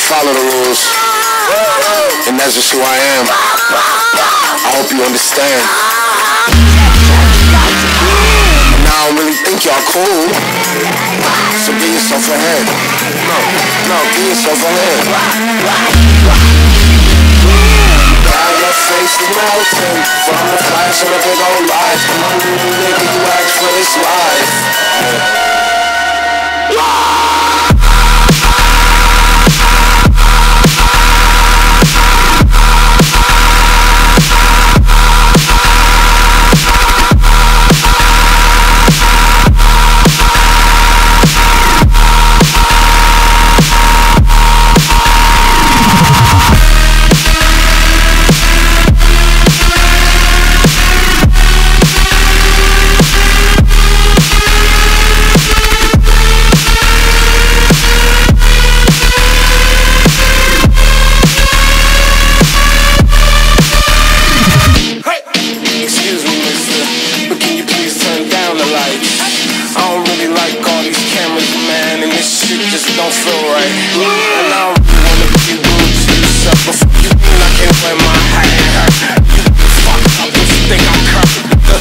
follow the rules, and that's just who I am. I hope you understand. And I don't really think y'all cool, so give yourself a hand. No, give yourself a hand. Now your face is melting from the flash of a big old light. Nigga, you ask for this life. Don't feel right, and I don't really wanna be rude to yourself. Before you mean I can't wear my hat. You fucked up if you think I'm covered. I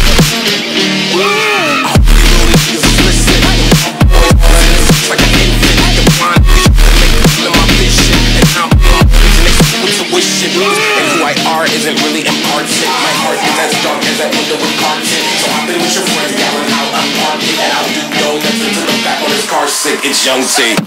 hope you little niggas is listening. It's like an infant. The blind bitch to make me feel my vision, and I'm next to tuition. And who I are isn't really important. My heart is as dark as that window with carton. So I've been with your friends, yelling out, I'm parking, and I'll do donuts until the back on his car sick. It's Young T.